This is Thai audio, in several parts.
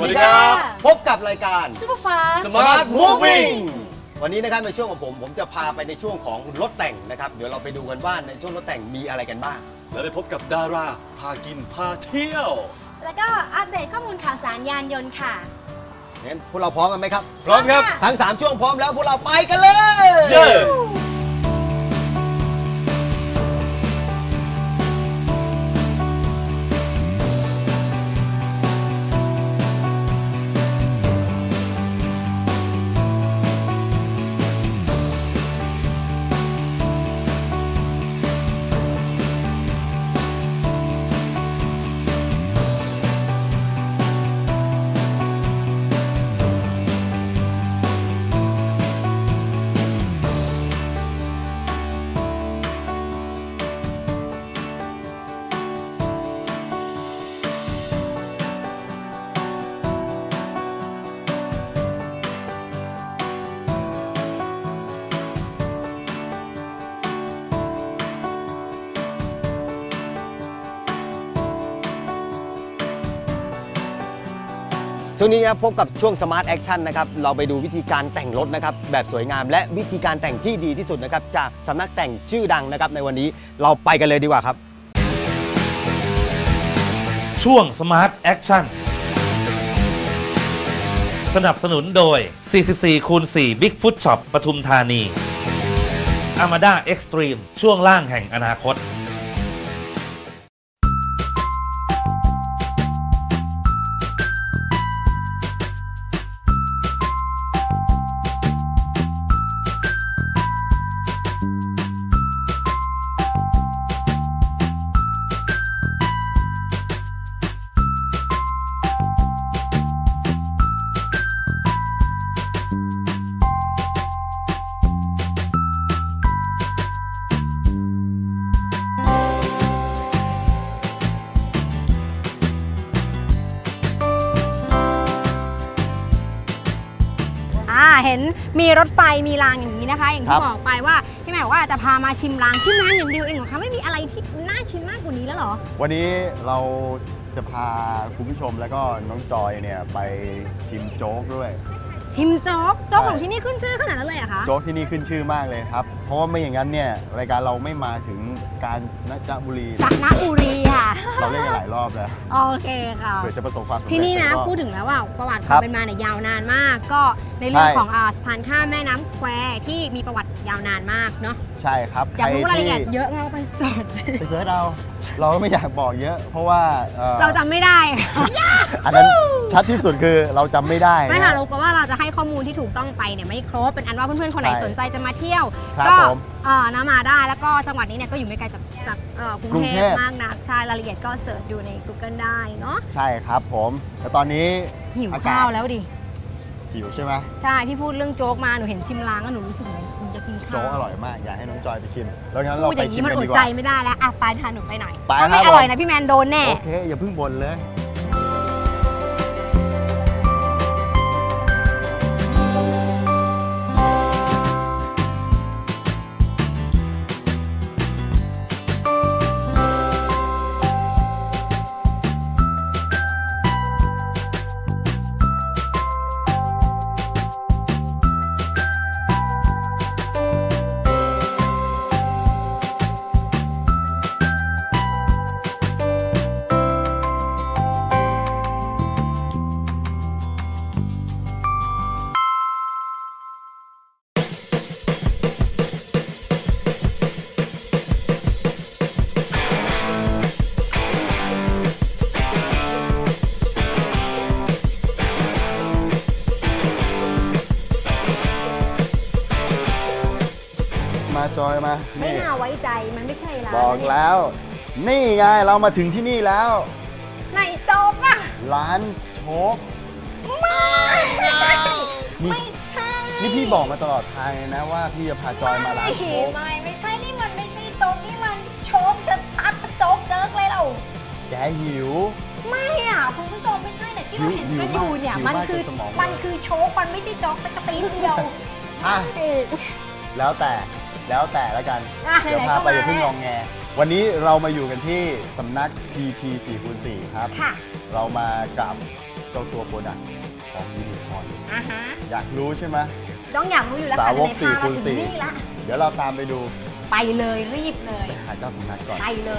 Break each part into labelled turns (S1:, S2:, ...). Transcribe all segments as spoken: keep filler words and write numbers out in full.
S1: ดีครับพบกับรายการ
S2: Superfast
S1: Smart Moving วันนี้นะครับในช่วงของผมผมจะพาไปในช่วงของรถแต่งนะครับเดี๋ยวเราไปดูกันว่าในช่วงรถแต่งมีอะไรกันบ้าง
S2: แล้วได้พบกับดาราพากินพาเที่ยว
S3: แล้วก็อัปเดตข้อมูลข่าวสารยานยนต์ค่ะ
S1: งั้นพวกเราพร้อมกันไหมครับ
S2: พร้อมครับ
S1: ทั้งสามช่วงพร้อมแล้วพวกเราไปกันเลย
S2: yeah.
S1: ช่วงนี้นะพบกับช่วง Smart Action นะครับเราไปดูวิธีการแต่งรถนะครับแบบสวยงามและวิธีการแต่งที่ดีที่สุดนะครับจากสำนักแต่งชื่อดังนะครับในวันนี้เราไปกันเลยดีกว่าครับ
S4: ช่วง Smart Action สนับสนุนโดย สี่สิบสี่คูณสี่ Big Foot Shop ปทุมธานี Armada Extreme ช่วงล่างแห่งอนาคต
S3: เห็นมีรถไฟมีรางอย่างนี้นะคะอย่างที่บอกไปว่าพี่แม่บอกว่าจะพามาชิมรางชิมรางอย่างเดียวเองเหรอคะไม่มีอะไรที่น่าชิมมากกว่านี้แล้วเหรอ
S1: วันนี้เราจะพาคุณผู้ชมแล้วก็น้องจอยเนี่ยไปชิมโจ๊กด้วย
S3: ชิมโจ๊กโจ๊กของที่นี่ขึ้นชื่อขนาดนั้นเลยเหรอคะ
S1: โจ๊กที่นี่ขึ้นชื่อมากเลยครับเพราะว่าไม่อย่างนั้นเนี่ยรายการเราไม่มาถึงกาญจนบุรี
S3: กาญจนบุรีค่ะ
S1: เราเล่นกันหลายรอบแล้ว
S3: โอเคค่ะ
S1: เพื่อจะประสบความสำเร็จ
S3: ที่นี่นะพูดถึงแล้วว่าประวัติความเป็นมาเนี่ยยาวนานมากก็ในเรื่องของสะพานข้ามแม่น้ำแควที่มีประวัติยาวนานมากเนาะ
S1: ใช่ครับ
S3: อยากรู้รายละเอียดเยอะเราไปเสิร์ช
S1: ไปเสิร์ชเราเราก็ไม่อยากบอกเยอะเพราะว่า
S3: เราจำไม่ได้
S1: อันนั้นชัดที่สุดคือเราจำไม่ได้
S3: ไม่ค่ะเราก็ว่าเราจะให้ข้อมูลที่ถูกต้องไปเนี่ยไม่ครบเป็นอันว่าเพื่อนๆคนไหนสนใจจะมาเที่ยวก็น้ามาได้แล้วก็จังหวัดนี้เนี่ยก็อยู่ไม่ไกลจากจากกรุงเทพมากนักใช่รายละเอียดก็เสิร์ชดูใน Google ได้เนาะ
S1: ใช่ครับผมแต่ตอนนี้
S3: หิวข้าวแล้วดิ
S1: หิวใช่ไหม
S3: ใช่พี่พูดเรื่องโจ๊กมาหนูเห็นชิมร้านก็หนูรู้สึกเหมือนจะกินข้าว
S1: โจ๊กอร่อยมากอยากให้น้องจอยไปชิมแล้วงั้นเราไปชิมกันดีกว่า
S3: พูดอย่างนี้มันอดใจไม่ได้แล้วอ่ะไปทานหนูไปหน่อยถ้าไม่อร่อยนะพี่แมนโดนแน่
S1: โอเคอย่าเพิ่งบ่นเลยจอยมา
S3: ไม่น่าไว้ใจมันไม่ใช่ร้าน
S1: บอกแล้วนี่ไงเรามาถึงที่นี่แล้ว
S3: ไหนโจ๊กอะ
S1: ร้านโชค
S3: ไม่ไม่ใช่
S1: นี่พี่บอกมาตลอดทางเลยนะว่าพี่จะพาจอยมาร้านโชค
S3: ไม่ไม่ใช่นี่มันไม่ใช่โจ๊กนี่มันโชคชัดๆโจ๊กเจ๊กเลยเรา
S1: แกหิว
S3: ไม่อ่ะคุณผู้ชมไม่ใช่เนี่ยที่เราเห็นกันอยู่เนี่ยมันคือมันคือโชคมันไม่ใช่โจ๊กสักกระตีนเดียว
S1: อ่ะแล้วแต่แล้วแต่แล้วกันเดี๋ยวพาไปอย่าเพิ่งงองแงวันนี้เรามาอยู่กันที่สำนัก พี ที สี่คูณสี่ ครับเรามากับเจ้าตัวโปรดักต์ของยูนิคอร์น
S3: อ่าฮะ
S1: อยากรู้ใช่ไหม
S3: ต้องอยากรู้อยู่แล้ว
S1: สา
S3: ค่ะ
S1: วก
S3: ใน
S1: สี่
S3: พา
S1: คู
S3: มา
S1: ณ
S3: ถึง
S1: สี่
S3: นี่ละ
S1: เดี๋ยวเราตามไปดู
S3: ไปเลยรีบเลย
S1: หาเจ้าสำนักก่อน
S3: ไปเลย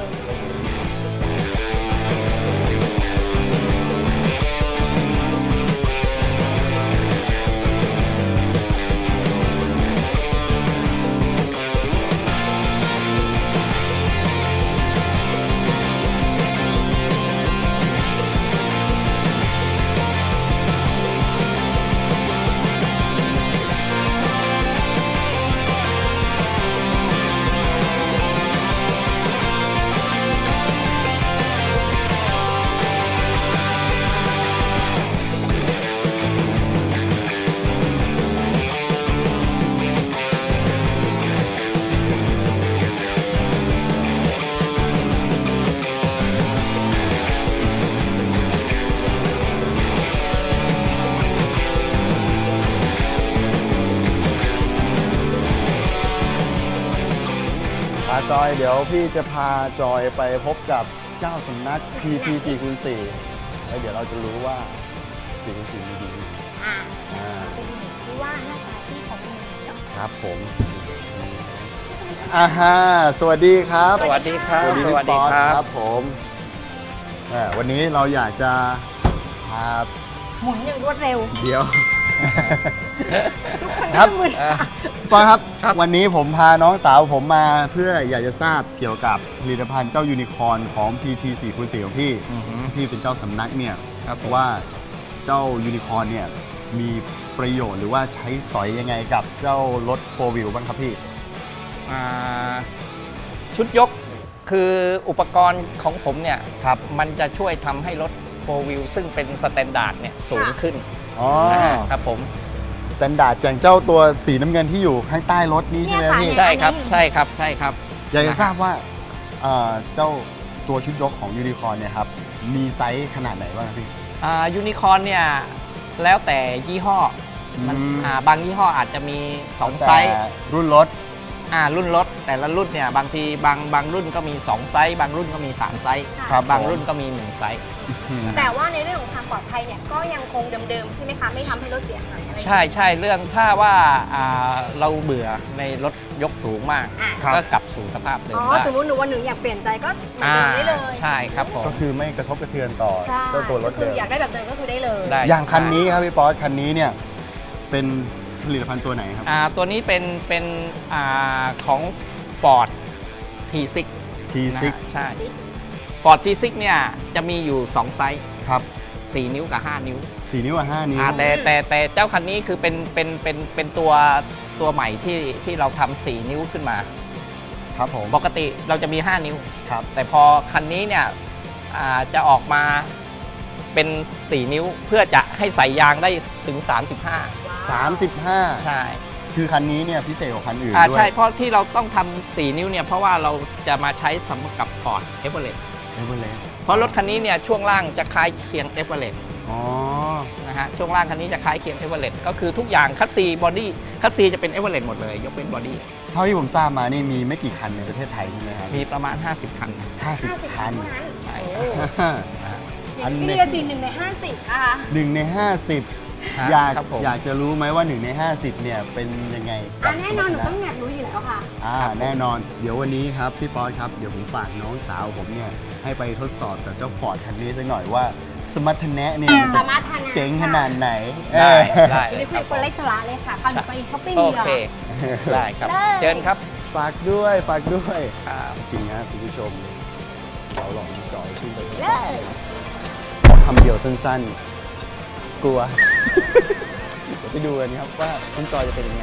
S1: พาจอยเดี๋ยวพี่จะพาจอยไปพบกับเจ้าสำนัก พี ที สี่คูณสี่ แล้วเดี๋ยวเราจะรู้ว่าสี่คูณสี่มีดี
S3: อ่า
S1: อ่า
S3: ไปดูหน่อยซิว่าหน้าตาที่เขาเป็นยังไงเนาะ
S1: ครับผมอ่าฮะสวัสดีครับ
S5: สวัสดีครับ
S1: สวัสดีพี่ป๊อตครับผมแหมวันนี้เราอยากจะพา
S3: หมุนอย่างรวดเร็ว
S1: เดี๋ยว
S3: ทุกคน
S1: ครั
S3: ก็
S1: บ
S3: มึน
S1: ปอครับ
S5: ครับ
S1: วันนี้ผมพาน้องสาวผมมาเพื่ออยากจะทราบเกี่ยวกับผลิตภัณฑ์เจ้ายูนิคอร์นของ พี ที สี่คูณสี่ ของพี่
S5: อือฮึ
S1: พี่เป็นเจ้าสำนักเนี่ย
S5: ครับผม
S1: ว่าเจ้ายูนิคอร์นเนี่ยมีประโยชน์หรือว่าใช้สอยยังไงกับเจ้ารถโฟร์วิวบ้างครับพี่
S5: อ่าชุดยกคืออุปกรณ์ของผมเนี่ย
S1: ครับ
S5: มันจะช่วยทำให้รถโฟร์วิวซึ่งเป็นสแตนดาร์ดเนี่ยสูงขึ้น
S1: อ๋อ
S5: นะฮะครับผม
S1: สแตนดาร์ดอย่างเจ้าตัวสีน้ำเงินที่อยู่ข้างใต้รถนี้ใช่ไหมพี่
S5: ใช่ครับใช่ครับใช่ครับ
S1: อยากจะทราบว่าเอ่อเจ้าตัวชุดยกของยูนิคอร์นเนี่ยครับมีไซส์ขนาดไหนบ้างครับพี่
S5: อ่ายูนิคอร์นเนี่ยแล้วแต่ยี่ห้อมัน
S1: อืม
S5: อ่าบางยี่ห้ออาจจะมีสองไซส์
S1: แต่รุ่นรถ
S5: อ่ารุ่นรถแต่ละรุ่นเนี่ยบางทีบางบางรุ่นก็มีสองไซส์บางรุ่นก็มีสามไซส์
S1: ครับ
S5: บาง
S1: ผม
S5: รุ่นก็มีหนึ่งไซส์
S3: แต่ว่าในเรื่องของความปลอดภัยเนี่ยก็ยังคงเดิมๆใช่ไหมคะไม่ทำให้รถเสียหายอะไร
S5: ใช่ใช่เรื่องถ้าว่าอ่าเราเบื่อในรถยกสูงมาก
S3: อ่ะ
S1: ครับ
S5: ก็กลับสู่สภาพเดิม
S3: อ๋อ
S5: ได้
S3: สมมติหนูวันหนึ่งอยากเปลี่ยนใจก็เหมือน
S5: อ่า
S3: เดิมได้เลย
S5: ใช่ครับผม
S1: ก็คือไม่กระทบกระเทือนต่อ
S3: ใช่
S1: เจ้าตัวรถ
S3: คื
S1: เดิ
S3: อ
S1: ม
S3: อยากได้แบบเดิมก็คือได้เลย
S5: ได้
S1: อย่างคันนี้ครับพี่ป๊อตคันนี้เนี่ยเป็นผลิตภัณฑ์ตัวไหนครับ
S5: อ่าตัวนี้เป็นเป็นอ่าของ Ford ที ซิกซ์
S1: ที ซิก
S5: ใช่ Ford ที ซิกซ์เนี่ยจะมีอยู่สองไซส์
S1: ครับ
S5: สี่นิ้วกับห้านิ้ว
S1: สี่นิ้วกับห้านิ้ว
S5: อ่าแต่แต่แต่เจ้าคันนี้คือเป็นเป็นเป็นเป็นตัวตัวใหม่ที่ที่เราทำสี่นิ้วขึ้นมา
S1: ครับผม
S5: ปกติเราจะมีห้านิ้ว
S1: ครับ
S5: แต่พอคันนี้เนี่ยอ่าจะออกมาเป็นสี่นิ้วเพื่อจะให้ใส่ยางได้ถึง สามสิบห้า
S1: สามสิบห้า
S5: ใช่
S1: คือคันนี้เนี่ยพิเศษกว่าคันอื่น
S5: อ่า
S1: ด้วย
S5: ใช่เพราะที่เราต้องทำสี่นิ้วเนี่ยเพราะว่าเราจะมาใช้สำหรับกับ Ford Everest
S1: เอเวอเรสต์
S5: เพราะรถคันนี้เนี่ยช่วงล่างจะคล้ายเคียง Everest
S1: อ๋อ
S5: นะฮะช่วงล่างคันนี้จะคล้ายเคียง Everest ก็คือทุกอย่างคัสซีบอดี้คัสซีจะเป็น Everest หมดเลยยกเว้นบอดี้
S1: เท่าที่ผมทราบมานี่มีไม่กี่คันในประเทศไทยใช่ไหมครับ
S5: มีประมาณ ห้าสิบ คัน
S1: ห้าสิบ
S3: ห้าสิบ
S1: คัน
S3: เท่านั้น
S5: ใช่
S3: โอ้
S5: นะฮะ
S3: อย่างนี้ก็ดีละสิหนึ่งในห้าสิบนะคะ
S1: หนึ่งในห้าสิบ
S5: ฮะ
S1: อยาก
S5: ครับผม
S1: อยากจะรู้ไหมว่าหนึ่งในห้าสิบเนี่ยเป็นยังไงกั
S3: อ่ะ
S1: บ
S3: แน่นอนหนู
S1: สมรรถะ
S3: ต้องอยากรู้อยู่แล้วค่ะ
S1: อ่าแน่นอนเดี๋ยววันนี้ครับพี่ป๊อตครับเดี๋ยวผมฝากน้องสาวผมเนี่ยให้ไปทดสอบกับเจ้าฟอร์ดคันนี้สักหน่อยว่าสมรรถนะเนี่ยมัน
S3: ส
S1: จะ
S3: มรรถนะ
S1: เจ๋งขนาดไหน
S5: ได้
S1: เออ
S5: ได้
S3: เดี๋ยว
S5: เล
S3: ไป
S5: ย
S3: คุ
S5: ครั
S3: ย
S5: บ
S3: คนไร้สาระเลยค่ะพาหนูไปช้อปปิ้ง
S5: โอ
S3: ดีกว่า
S5: เคได้ครับ
S3: ได้
S5: เชิญครับ
S1: ฝากด้วยฝากด้วย
S5: ครับ
S1: จริงนะคุณผู้ชมเราลองจอยขึ้นไปทดส
S3: เล
S1: อบ
S3: ย
S1: ขอคำเดียวสั้นๆ กลัว เดี๋ยวไปดูกันครับว่าคุณจอยจะเป็นยังไง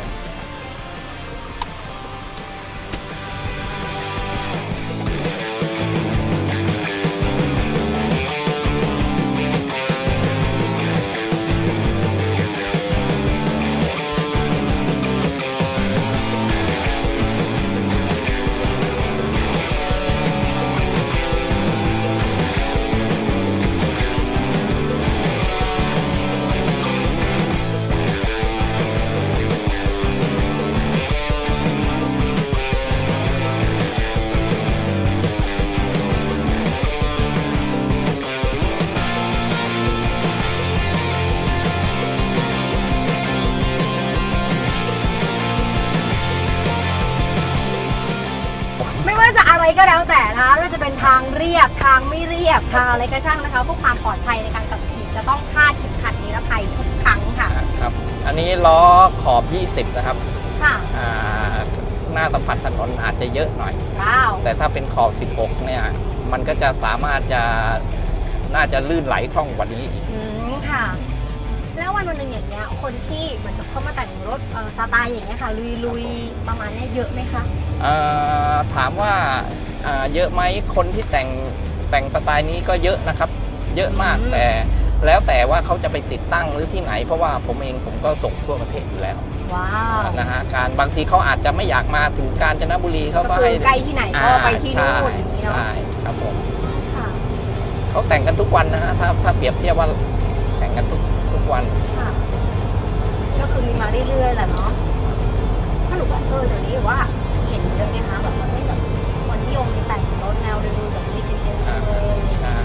S3: ก็แล้วแต่นะคะไม่ว่าจะเป็นทางเรียบทางไม่เรียบทางอะไรก็ช่างนะคะเพื่อความปลอดภัยในการขับขี่จะต้องคาดเข็มขัดนิรภัยทุกครั้งค่ะ
S5: ครับอันนี้ล้อขอบยี่สิบนะครับ
S3: ค่ะ
S5: หน้าสัมผัสถนนอาจจะเยอะหน่อย
S3: ว้าว
S5: แต่ถ้าเป็นขอบสิบหกเนี่ยมันก็จะสามารถจะน่าจะลื่นไหลคล่องกว่านี้อีก
S3: อืมค่ะแล้ววันวันหนึ่งอย่างเงี้ยคนที่เหมือนกับเข้ามาแต่งรถสไตล์อย่างเงี้ยค่ะลุยๆประมาณนี้เยอะไหมคะ
S5: ถามว่าเยอะไหมคนที่แต่งแต่งสไตล์นี้ก็เยอะนะครับเยอะมากแต่แล้วแต่ว่าเขาจะไปติดตั้งหรือที่ไหนเพราะว่าผมเองผมก็ส่งทั่วประเทศอยู่แล้ว
S3: ว้าว
S5: นะฮะการบางทีเขาอาจจะไม่อยากมาถึงกาญจนบุรีเขาก็ให้
S3: ใกล้ที่ไหนก็ไปที่นู่นอย่างนี้เนาะ
S5: ใช่ครับผมเขาแต่งกันทุกวันนะฮะถ้าถ้าเปรียบเทียบว่าแต่งกันทุกทุกวัน
S3: ก็คือมีมาเรื่อยๆแหละเนาะถ้าหนูแบบเออเดี๋ยวนี้ว่าเห็นเยอะไหมคะแบบว่าให้แบบคนนิยมแต่งรถแนวดูแบบนี้กันเยอะเลย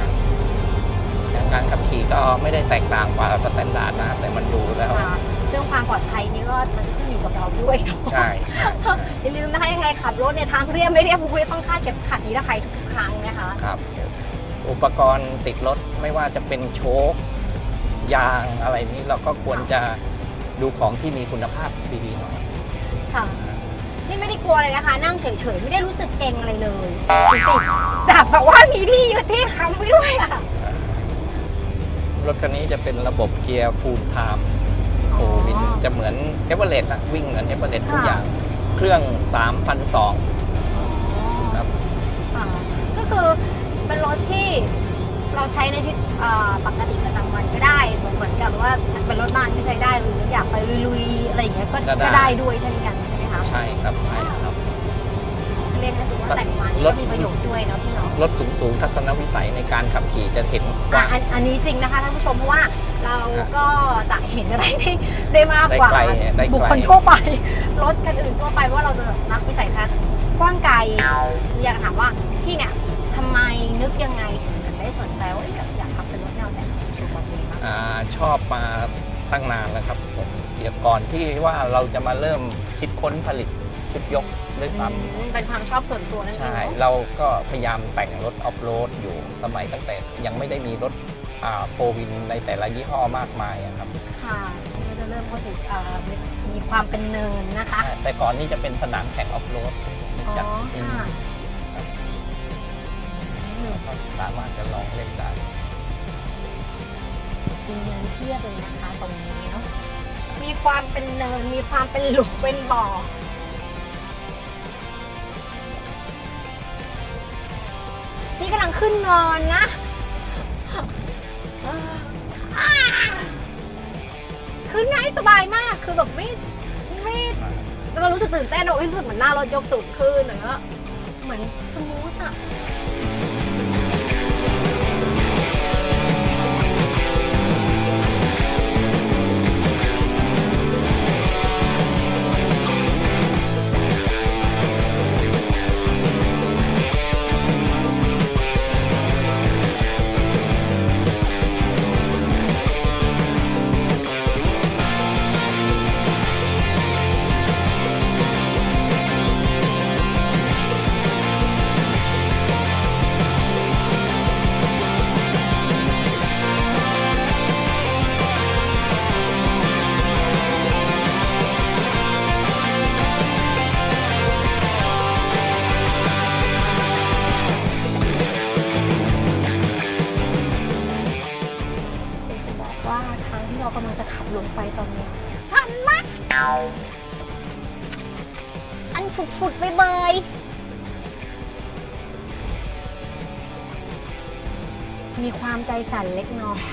S5: การขับขี่ก็ไม่ได้แตกต่างกว่าสแตนดาร์ดนะแต่มันดูแล้ว
S3: เรื่องความปลอดภัยนี่ก็มันขึ้นอยู่กับเราด้วย
S5: ใช่
S3: อย่าลืมนะคะยังไงขับรถในทางเรียบไม่เรียบคุณต้องคาดเข็มขัดนิรภัยทุกครั้งนะคะ
S5: ครับอุปกรณ์ติดรถไม่ว่าจะเป็นโชคยางอะไรนี้เราก็ควรจะดูของที่มีคุณภาพดีๆหน่อย
S3: ค่ะนี่ไม่ได้กลัวเลยนะคะนั่งเฉยๆไม่ได้รู้สึกเกรงอะไรเลยดูสิจากแบบว่ามีที่ยืดที่ค้ำไว้ด้วยอะ
S5: รถคันนี้จะเป็นระบบเกียร์ฟูลไทม์โฟวินจะเหมือนเอเวอเรสต์นะวิ่งเหมือนเอเวอเรสต์ทุกอย่างเครื่อง สามพันสองร้อย ครับ
S3: ก็คือเป็นรถที่เราใช้ในชีวิตปกติประจำวันก็ได้เหมือนกับว่าเป็นรถบ้านก็ใช้ได้หรืออยากไปลุยๆอะไรอย่างเงี้ยก็ได้ด้วยเช่นกันใช่ไหมคะ
S5: ใช่ครับใช่ครับ
S3: เรียกได้ว่าแต่งมาก็มีประโยชน์ด้วยเนาะพี่เนาะ
S5: รถสูงๆทัศนวิสัยในการขับขี่จะเห็น
S3: ว่าอันนี้จริงนะคะท่านผู้ชมเพราะว่าเราก็จะเห็นอะไรได้ได้มากกว่าบุคคลทั่วไปรถคันอื่นทั่วไปว่าเราจะนักวิสัยทัศน์กว้างไกลอยากถามว่าพี่เนี่ยทำไมนึกยังไงถึงได้สนใจว่าอยากขับเป็นรถแนวแต่งชุดแบบนี้บ้าง
S5: ชอบมาตั้งนานแล้วครับผมเกี่ยวก่อนที่ว่าเราจะมาเริ่มคิดค้นผลิตชุดยกด้วยซ้
S3: ำเป็นความชอบส่วนตัวนั่นเอง
S5: ใช่เราก็พยายามแต่งรถออฟโรดอยู่สมัยตั้งแต่ยังไม่ได้มีรถโฟร์วินในแต่ละยี่ห้อมากมายครับ
S3: ค่ะก็จะเริ่มเข้าสู่มีความเป็นเนินนะคะ
S5: แต่ก่อนนี้จะเป็นสนามแข่งออฟโรด
S3: จัด
S5: ก็สามารถจะลองเล่นได้
S3: มีเนินเทียบเลยนะคะตรงนี้เนาะมีความเป็นเนินมีความเป็นหลุมเป็นบ่อนี่กำลังขึ้นเนินนะขึ้นง่ายสบายมากคือแบบไม่ไม่เรารู้สึกตื่นเต้นเรารู้สึกเหมือนหน้ารถยกสูงขึ้นแต่ก็เหมือนสมูทอะกำลังจะขับลงไปตอนนี้ชันมากอันฝุดๆไปเบยมีความใจสั่นเล็กน้อย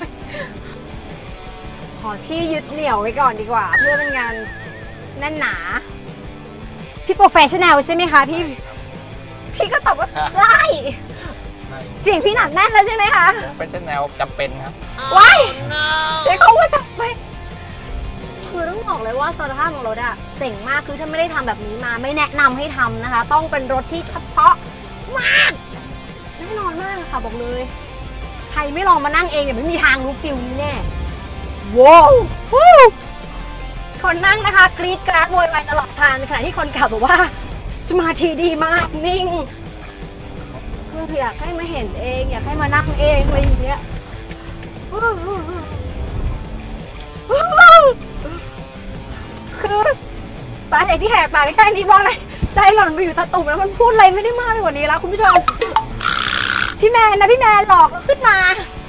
S3: ขอที่ยึดเหนี่ยวไว้ก่อนดีกว่าเพื่อเป็นงานแน่นหนาพี่โปรเฟชชั่นแนลใช่ไหมคะพี่พี่ก็ตอบว่าใช่เสียงพี่หนักแน่นแล้วใช่ไหมคะ
S5: โปรเฟชชั่นแนลจำเป็นครับ
S3: ว้ายใช้คำว่าจำเป็นคือต้องบอกเลยว่าสภาพของรถอะเจ๋งมากคือถ้าไม่ได้ทำแบบนี้มาไม่แนะนำให้ทำนะคะต้องเป็นรถที่เฉพาะมากแน่นอนมากค่ะบอกเลยใครไม่ลองมานั่งเองเนี่ยไม่มีทางรู้ฟิลนี้แน่ว้าวคนนั่งนะคะกรี๊ดกราดโวยวายตลอดทางในขณะที่คนขับบอกว่าสมาธิดีมากนิ่งอยากให้มาเห็นเองอยากให้มานั่งเองอะไรอย่างเงี้ยคือสาเหตุที่แหกปากแค่นี้เพราะอะไรใจหล่อนไปอยู่ตะตุ่มแล้วมันพูดอะไรไม่ได้มากไปกว่านี้แล้วคุณผู้ชมพี่แมนนะพี่แมนหลอกเราขึ้นมา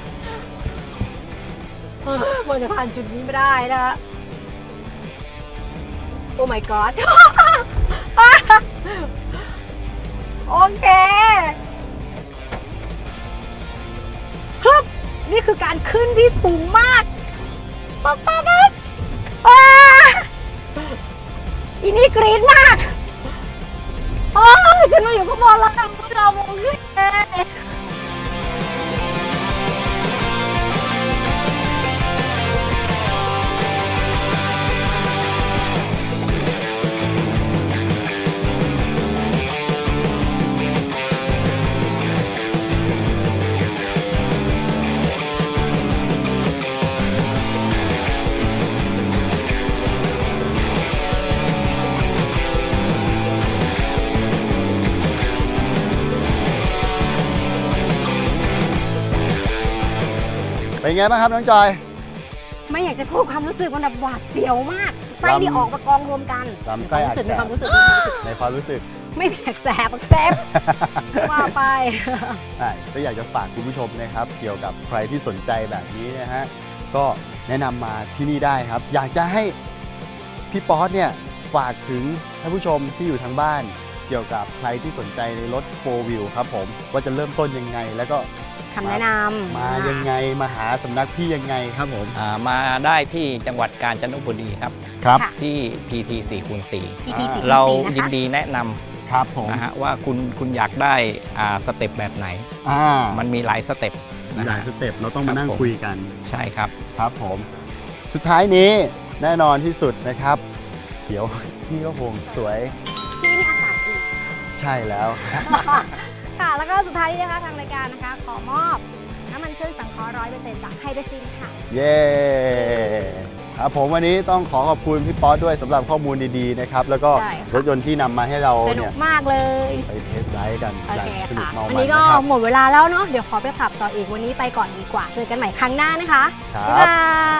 S3: มันจะผ่านจุดนี้ไม่ได้นะโอ้ my god โอเคฮึบนี่คือการขึ้นที่สูงมากปั๊บปั๊บปั๊บอ้าอีนี่กรี๊ดมากโอ้ยขึ้นมาอยู่ข้างบนแล้วนะพวกเรามองขึ้นเลย
S1: เป็นไงบ้างครับน้องจอย
S3: ไม่อยากจะพูดความรู้สึกมันแบบหวาดเสียวมากไส้ที่ออกมากองรวมกัน
S1: ลำไส้อักเสบ
S3: ในความรู้สึก
S1: ในความรู้สึก
S3: ไม่แผลกแสบแสบว่าไป
S1: ก็อยากจะฝากคุณผู้ชมนะครับเกี่ยวกับใครที่สนใจแบบนี้นะฮะก็แนะนำมาที่นี่ได้ครับอยากจะให้พี่ป๊อตเนี่ยฝากถึงท่านผู้ชมที่อยู่ทางบ้านเกี่ยวกับใครที่สนใจในรถโฟร์วิวครับผมว่าจะเริ่มต้นยังไงแล้วก็
S3: คำแนะนำ
S1: มายังไงมาหาสำนักพี่ยังไงครับผม
S5: มาได้ที่จังหวัดกาญจนบุรีครับ
S1: ครับ
S5: ที่ พี ที สี่คูณสี่
S3: พี ที สี่คูณสี่
S5: เรายินดีแนะนำ
S1: ครับผม
S5: นะฮะว่าคุณคุณอยากได้สเต็ปแบบไหนมันมีหลายสเต็ป
S1: หลายสเต็ปเราต้องมานั่งคุยกัน
S5: ใช่ครับ
S1: ครับผมสุดท้ายนี้แน่นอนที่สุดนะครับเดี๋ยวพี่ก็คงสวย
S3: ที่นี่อากาศดี
S1: ใช่แล้ว
S3: ค่ะแล้วก็สุดท้ายนี้นะคะทางรายการนะคะขอมอบน้ำมันเครื่องสังเคราะห์ ร้อยเปอร์เซ็นต์ จากไฮเดรซินค่ะ
S1: เย้ครับผมวันนี้ต้องขอขอบคุณพี่ป๊อตด้วยสำหรับข้อมูลดีๆนะครับแล้วก็รถยนต์ที่นำมาให้เรา
S3: สนุกมากเลย
S1: ไปเทสไดรฟ์กัน
S3: สนุกมากวันนี้ก็หมดเวลาแล้วเนาะเดี๋ยวขอไปขับต่ออีกวันนี้ไปก่อนดีกว่าเจอกันใหม่ครั้งหน้านะคะ
S1: บ๊ายบาย